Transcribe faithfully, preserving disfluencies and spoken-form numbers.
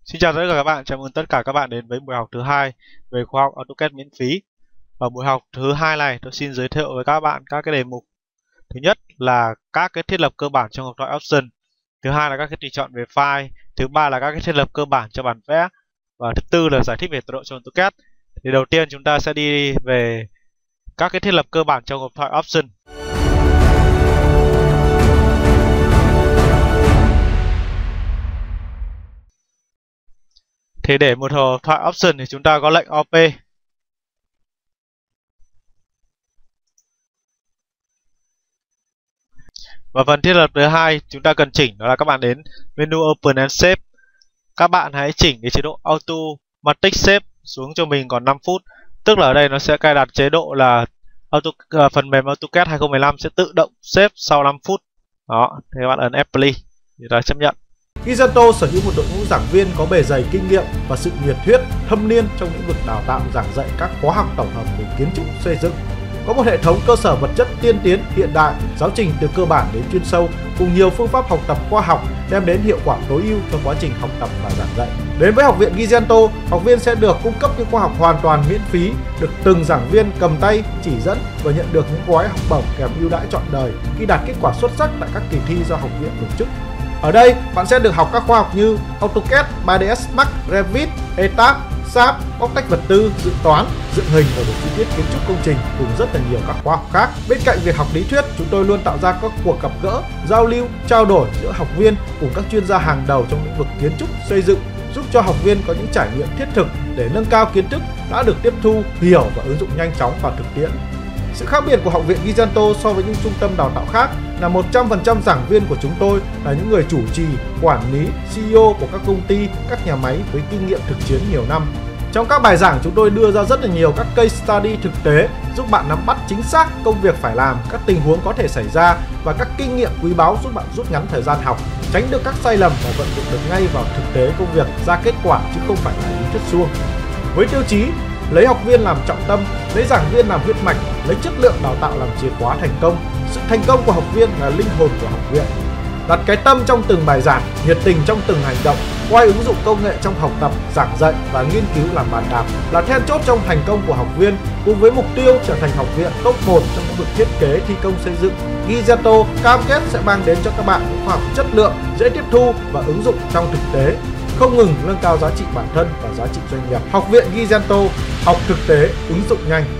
Xin chào tất cả các bạn, chào mừng tất cả các bạn đến với buổi học thứ hai về khoa học AutoCAD miễn phí. Ở buổi học thứ hai này, tôi xin giới thiệu với các bạn các cái đề mục. Thứ nhất là các cái thiết lập cơ bản trong hộp thoại Option. Thứ hai là các cái tùy chọn về file. Thứ ba là các cái thiết lập cơ bản cho bản vẽ. Và thứ tư là giải thích về tọa độ trong AutoCAD. Thì đầu tiên chúng ta sẽ đi về các cái thiết lập cơ bản trong hộp thoại Option. Thì để một hộp thoại Option thì chúng ta có lệnh o pê. Và phần thiết lập thứ hai chúng ta cần chỉnh đó là các bạn đến menu Open and Save. Các bạn hãy chỉnh cái chế độ Automatic Save xuống cho mình còn năm phút. Tức là ở đây nó sẽ cài đặt chế độ là auto, uh, phần mềm AutoCAD hai không một năm sẽ tự động save sau năm phút. Đó, thì các bạn ấn Apply để ta chấp nhận. Giganto sở hữu một đội ngũ giảng viên có bề dày kinh nghiệm và sự nhiệt huyết thâm niên trong lĩnh vực đào tạo giảng dạy các khóa học tổng hợp về kiến trúc xây dựng. Có một hệ thống cơ sở vật chất tiên tiến hiện đại, giáo trình từ cơ bản đến chuyên sâu cùng nhiều phương pháp học tập khoa học đem đến hiệu quả tối ưu cho quá trình học tập và giảng dạy. Đến với học viện Giganto, học viên sẽ được cung cấp những khóa học hoàn toàn miễn phí, được từng giảng viên cầm tay chỉ dẫn và nhận được những gói học bổng kèm ưu đãi trọn đời khi đạt kết quả xuất sắc tại các kỳ thi do học viện tổ chức. Ở đây, bạn sẽ được học các khoa học như AutoCAD, ba đê ét Max, Revit, e táp, ét a pê, bóc tách vật tư, dự toán, dựng hình và đồ chi tiết kiến trúc công trình cùng rất là nhiều các khóa học khác. Bên cạnh việc học lý thuyết, chúng tôi luôn tạo ra các cuộc gặp gỡ, giao lưu, trao đổi giữa học viên cùng các chuyên gia hàng đầu trong lĩnh vực kiến trúc xây dựng, giúp cho học viên có những trải nghiệm thiết thực để nâng cao kiến thức đã được tiếp thu, hiểu và ứng dụng nhanh chóng vào thực tiễn. Sự khác biệt của học viện Giganto so với những trung tâm đào tạo khác là một trăm phần trăm giảng viên của chúng tôi là những người chủ trì, quản lý, xê e ô của các công ty, các nhà máy với kinh nghiệm thực chiến nhiều năm. Trong các bài giảng chúng tôi đưa ra rất là nhiều các case study thực tế giúp bạn nắm bắt chính xác công việc phải làm, các tình huống có thể xảy ra và các kinh nghiệm quý báu giúp bạn rút ngắn thời gian học, tránh được các sai lầm và vận dụng được ngay vào thực tế công việc ra kết quả chứ không phải là lý thuyết suông. Với tiêu chí lấy học viên làm trọng tâm, lấy giảng viên làm huyết mạch, lấy chất lượng đào tạo làm chìa khóa thành công. Sự thành công của học viên là linh hồn của học viện. Đặt cái tâm trong từng bài giảng, nhiệt tình trong từng hành động, coi ứng dụng công nghệ trong học tập, giảng dạy và nghiên cứu làm bàn đạp là then chốt trong thành công của học viên, cùng với mục tiêu trở thành học viện top một trong lĩnh vực thiết kế thi công xây dựng. Giganto cam kết sẽ mang đến cho các bạn những khoa học chất lượng, dễ tiếp thu và ứng dụng trong thực tế, không ngừng nâng cao giá trị bản thân và giá trị doanh nghiệp. Học viện Giganto, học thực tế, ứng dụng nhanh.